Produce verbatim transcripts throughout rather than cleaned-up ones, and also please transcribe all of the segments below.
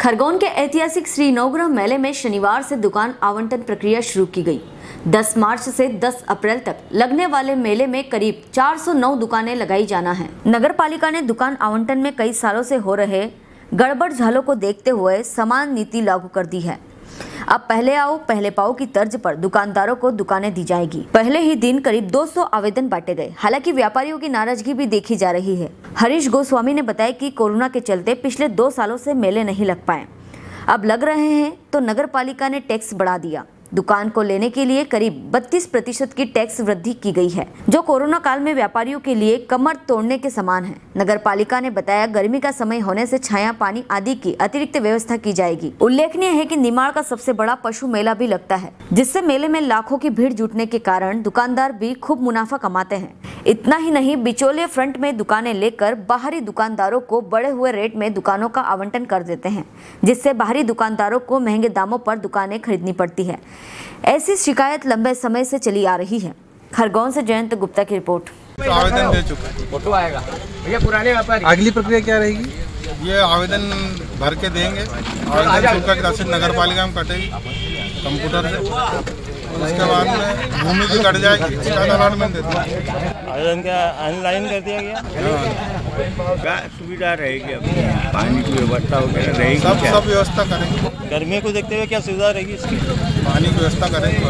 खरगोन के ऐतिहासिक श्री नवग्रह मेले में शनिवार से दुकान आवंटन प्रक्रिया शुरू की गई। दस मार्च से दस अप्रैल तक लगने वाले मेले में करीब चार सौ नौ दुकानें लगाई जाना है। नगर पालिका ने दुकान आवंटन में कई सालों से हो रहे गड़बड़ झालों को देखते हुए समान नीति लागू कर दी है। अब पहले आओ पहले पाओ की तर्ज पर दुकानदारों को दुकानें दी जाएगी। पहले ही दिन करीब दो सौ आवेदन बांटे गए। हालांकि व्यापारियों की नाराजगी भी देखी जा रही है। हरीश गोस्वामी ने बताया कि कोरोना के चलते पिछले दो सालों से मेले नहीं लग पाए, अब लग रहे हैं तो नगर पालिका ने टैक्स बढ़ा दिया। दुकान को लेने के लिए करीब बत्तीस प्रतिशत की टैक्स वृद्धि की गई है, जो कोरोना काल में व्यापारियों के लिए कमर तोड़ने के समान है। नगर पालिका ने बताया गर्मी का समय होने से छाया पानी आदि की अतिरिक्त व्यवस्था की जाएगी। उल्लेखनीय है कि निमाड़ का सबसे बड़ा पशु मेला भी लगता है, जिससे मेले में लाखों की भीड़ जुटने के कारण दुकानदार भी खूब मुनाफा कमाते हैं। इतना ही नहीं, बिचौलिए फ्रंट में दुकानें लेकर बाहरी दुकानदारों को बढ़े हुए रेट में दुकानों का आवंटन कर देते हैं, जिससे बाहरी दुकानदारों को महंगे दामों पर दुकानें खरीदनी पड़ती है। ऐसी शिकायत लंबे समय से चली आ रही है। खरगोन से जयंत गुप्ता की रिपोर्ट। तो आवेदन दे चुका है, फोटो आएगा भैया। पुराने व्यापारी अगली प्रक्रिया क्या रहेगी? ये आवेदन भर के देंगे। आवेदन शुल्क की राशि नगर पालिका में कटेगी कंप्यूटर से। उसके बाद में भूमि भी कट जाएगी, उसका अलॉटमेंट देते हैं। आवेदन क्या ऑनलाइन कर दिया गया? क्या सुविधा रहेगी? अब पानी की व्यवस्था वगैरह रहेगी? सब सब व्यवस्था करेंगे। गर्मी को देखते हुए क्या सुविधा रहेगी इसकी? पानी की व्यवस्था करेंगे।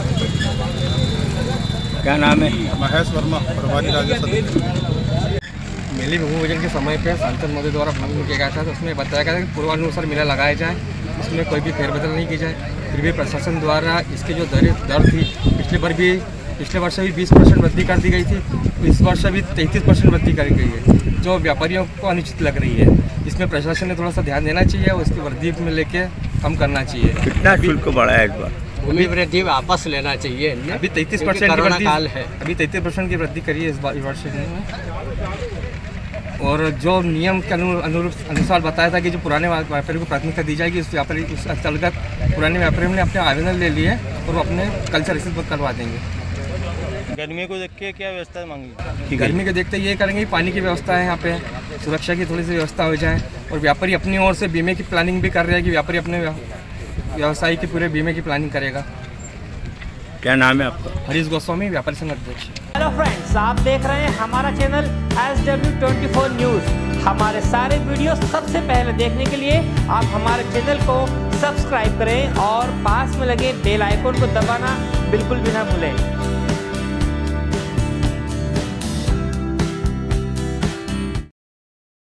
क्या नाम है? महेश वर्मा, प्रभारी राजस्व। मेले भूमि पूजन के समय पे सांसद महोदय द्वारा भ्रमण किया गया था, तो उसमें बताया गया था कि पूर्वानुसार मेला लगाया जाए, इसमें कोई भी फेरबदल नहीं की जाए। फिर भी प्रशासन द्वारा इसकी जो दर दर थी पिछले बार भी पिछले वर्ष भी बीस परसेंट वृद्धि कर दी गई थी, इस वर्ष भी तैंतीस परसेंट वृद्धि कर गई है, जो व्यापारियों को अनुचित लग रही है। इसमें प्रशासन ने थोड़ा सा ध्यान देना चाहिए और उसकी वृद्धि में लेके कम करना चाहिए। कितना शुल्क बढ़ा है इस बार? भूमि वृद्धि वापस लेना चाहिए। अभी तैंतीस परसेंट की वृद्धि है अभी तैंतीस परसेंट की वृद्धि करी है इस वर्ष में। और जो नियम के अनुरूप अनुसार बताया था कि जो पुराने व्यापारी को प्राथमिकता दी जाएगी, उस व्यापारी उस अंतर्गत पुराने व्यापारियों ने अपने आवेदन ले लिए और वो अपने कल से रसीद करवा देंगे। गर्मी को देख के क्या व्यवस्था मांगी? गर्मी को देखते ये करेंगे, पानी की व्यवस्था है यहाँ पे, सुरक्षा की थोड़ी सी व्यवस्था हो जाए। और व्यापारी अपनी ओर से बीमे की प्लानिंग भी कर रहे हैं कि व्यापारी अपने व्यवसाय के पूरे बीमे की प्लानिंग करेगा। क्या नाम है आपका? हरीश गोस्वामी, व्यापारी संघ अध्यक्ष। हेलो फ्रेंड्स, आप देख रहे हैं हमारा channel S W twenty four news. हमारे सारे वीडियो सबसे पहले देखने के लिए आप हमारे चैनल को सब्सक्राइब करें और पास में लगे बेल आइकन को दबाना बिल्कुल भी ना भूलें।